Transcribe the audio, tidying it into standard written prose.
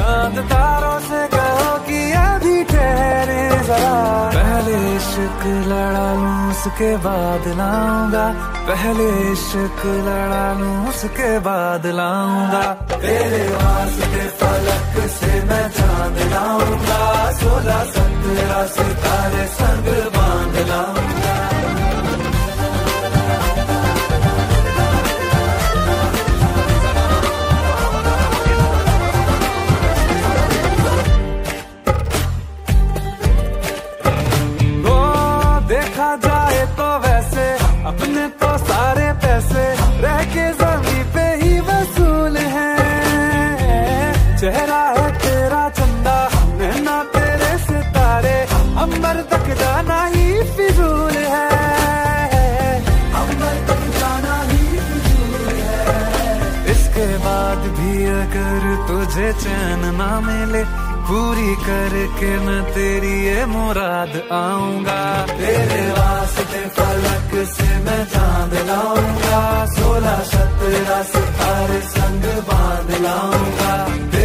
चांद तारों से कहो कि अभी ठहरे जरा। पहले इश्क लड़ा लूं उसके बाद लाऊंगा, पहले इश्क लड़ा लूं उसके बाद लाऊंगा। तेरे वास्ते फलक से मैं चांद लाऊंगा, 16-17 सितारे संग बांध लाऊंगा। देखा जाए तो वैसे अपने तो सारे पैसे रह के ज़मीं पे ही वसूल हैं। चेहरा है तेरा चंदा, नैना तेरे सितारे, अंबर तक जाना ही फिजूल है, अंबर तक जाना ही फिजूल है। इसके बाद भी अगर तुझे चैन ना मिले, पूरी करके मैं तेरी ये मुराद आऊंगा। तेरे वास्ते फलक से मैं चांद लाऊंगा, 16-17 सितारे संग बांध लाऊंगा।